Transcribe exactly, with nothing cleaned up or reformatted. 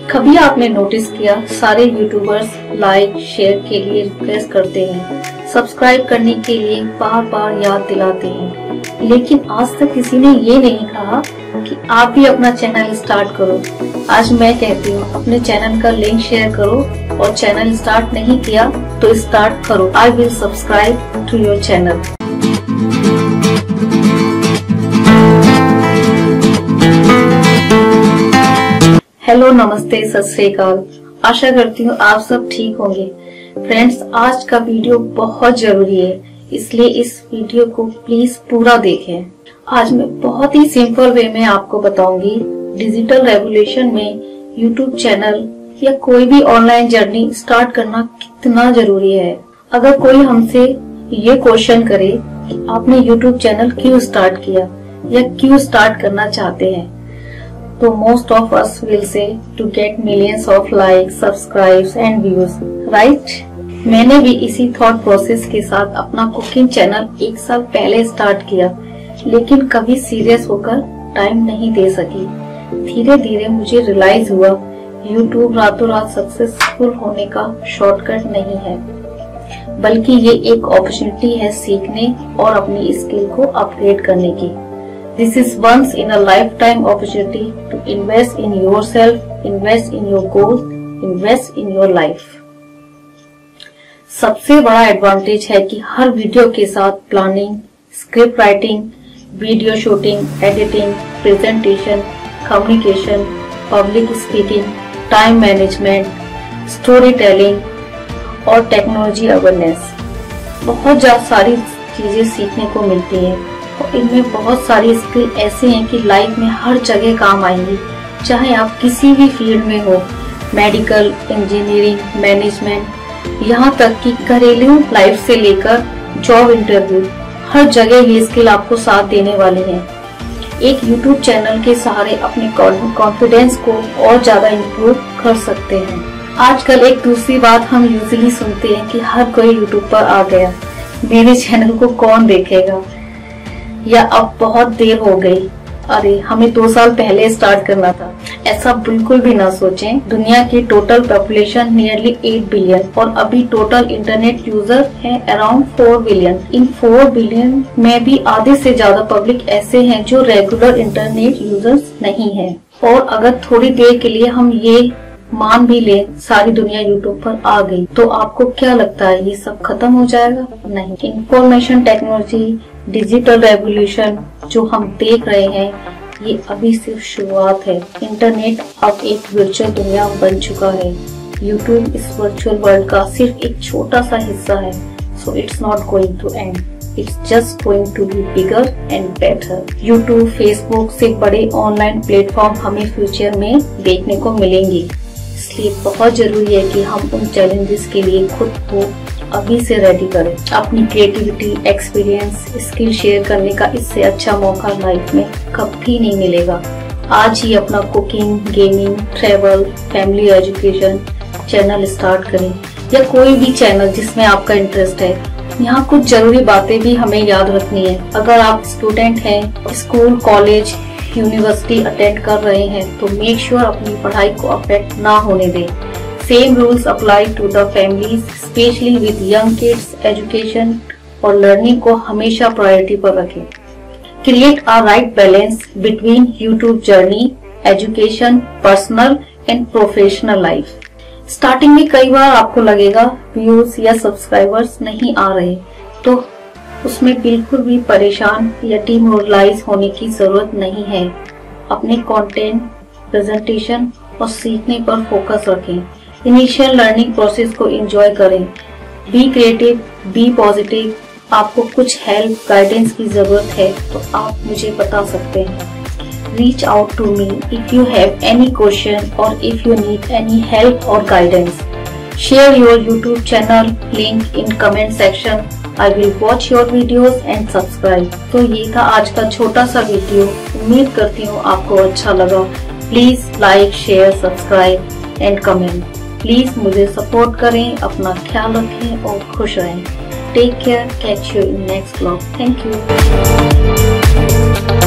कभी आपने नोटिस किया सारे यूट्यूबर्स लाइक शेयर के लिए रिक्वेस्ट करते हैं, सब्सक्राइब करने के लिए बार बार याद दिलाते हैं, लेकिन आज तक किसी ने ये नहीं कहा कि आप भी अपना चैनल स्टार्ट करो। आज मैं कहती हूँ अपने चैनल का लिंक शेयर करो और चैनल स्टार्ट नहीं किया तो स्टार्ट करो। I will subscribe to your channel. Hello, नमस्ते, सत श्री अकाल। आशा करती हूँ आप सब ठीक होंगे। फ्रेंड्स, आज का वीडियो बहुत जरूरी है, इसलिए इस वीडियो को प्लीज पूरा देखें। आज मैं बहुत ही सिंपल वे में आपको बताऊंगी डिजिटल रेवोल्यूशन में यूट्यूब चैनल या कोई भी ऑनलाइन जर्नी स्टार्ट करना कितना जरूरी है। अगर कोई हमसे ये क्वेश्चन करे कि आपने यूट्यूब चैनल क्यों स्टार्ट किया या क्यों स्टार्ट करना चाहते हैं, तो most of us will say to get millions of likes, subscribes and views, right? मैंने भी इसी थॉट प्रोसेस के साथ अपना कुकिंग चैनल एक साल पहले स्टार्ट किया, लेकिन कभी सीरियस होकर टाइम नहीं दे सकी। धीरे धीरे मुझे रियलाइज हुआ यूट्यूब रातों रात सक्सेसफुल होने का शॉर्टकट नहीं है, बल्कि ये एक अपॉर्चुनिटी है सीखने और अपनी स्किल को अपग्रेड करने की। This is once in a lifetime opportunity to invest in yourself, invest in your goals, invest in your life. सबसे बड़ा एडवांटेज है कि हर वीडियो के साथ planning, script writing, video shooting, editing, presentation, communication, public speaking, time management, story telling और technology awareness, बहुत ज्यादा सारी चीजें सीखने को मिलती हैं। और इनमें बहुत सारी स्किल ऐसे हैं कि लाइफ में हर जगह काम आएंगी, चाहे आप किसी भी फील्ड में हो, मेडिकल, इंजीनियरिंग, मैनेजमेंट, यहाँ तक कि घरेलू लाइफ से लेकर जॉब इंटरव्यू, हर जगह ये स्किल आपको साथ देने वाली हैं। एक यूट्यूब चैनल के सहारे अपने कॉन्फिडेंस को और ज्यादा इम्प्रूव कर सकते हैं। आजकल एक दूसरी बात हम यूजुअली सुनते हैं कि हर कोई यूट्यूब पर आ गया, मेरे चैनल को कौन देखेगा, या अब बहुत देर हो गई, अरे हमें दो साल पहले स्टार्ट करना था। ऐसा बिल्कुल भी ना सोचें। दुनिया की टोटल पॉपुलेशन नियरली आठ बिलियन और अभी टोटल इंटरनेट यूजर है अराउंड चार बिलियन। इन चार बिलियन में भी आधे से ज्यादा पब्लिक ऐसे हैं जो रेगुलर इंटरनेट यूजर्स नहीं है। और अगर थोड़ी देर के लिए हम ये मान भी ले सारी दुनिया यूट्यूब पर आ गई, तो आपको क्या लगता है ये सब खत्म हो जाएगा? नहीं। इंफॉर्मेशन टेक्नोलॉजी, डिजिटल रेवोल्यूशन जो हम देख रहे हैं, ये अभी सिर्फ शुरुआत है। इंटरनेट अब एक वर्चुअल दुनिया बन चुका है। यूट्यूब इस वर्चुअल वर्ल्ड का सिर्फ एक छोटा सा हिस्सा है। So it's not going to end, it's just going to be bigger and better. YouTube, Facebook से बड़े ऑनलाइन प्लेटफॉर्म हमें फ्यूचर में देखने को मिलेंगे। इसलिए बहुत जरूरी है कि हम उन चैलेंजेस के लिए खुद को अभी से रेडी करें। अपनी क्रिएटिविटी, एक्सपीरियंस, स्किल शेयर करने का इससे अच्छा मौका लाइफ में कभी नहीं मिलेगा। आज ही अपना cooking, gaming, travel, family, education channel start करें, या कोई भी चैनल जिसमें आपका इंटरेस्ट है। यहाँ कुछ जरूरी बातें भी हमें याद रखनी है। अगर आप स्टूडेंट हैं, स्कूल, कॉलेज, यूनिवर्सिटी अटेंड कर रहे हैं, तो मेक श्योर अपनी पढ़ाई को अफेक्ट ना होने दें। Same rules apply to the families, specially with young kids. Education और लर्निंग को हमेशा प्रायोरिटी पर रखें। Create a right balance between YouTube journey, education, personal and professional life. Starting में कई बार आपको लगेगा व्यूज या सब्सक्राइबर्स नहीं आ रहे, तो उसमें बिल्कुल भी परेशान या डिमोरलाइज होने की जरूरत नहीं है। अपने कंटेंट, प्रेजेंटेशन और सीखने पर फोकस रखें। इनिशियल लर्निंग प्रोसेस को एंजॉय करें। Be creative, be positive. आपको कुछ हेल्प, गाइडेंस की जरूरत है तो आप मुझे बता सकते हैं। Reach out to me if you have any question और if you need any help और guidance. Share your YouTube channel link in comment section. I will watch your videos and subscribe। तो ये था आज का छोटा सा वीडियो। उम्मीद करती हूँ आपको अच्छा लगा। Please like, share, subscribe and comment. Please मुझे सपोर्ट करें, अपना ख्याल रखें और खुश रहें। Take care, catch you in next vlog. Thank you.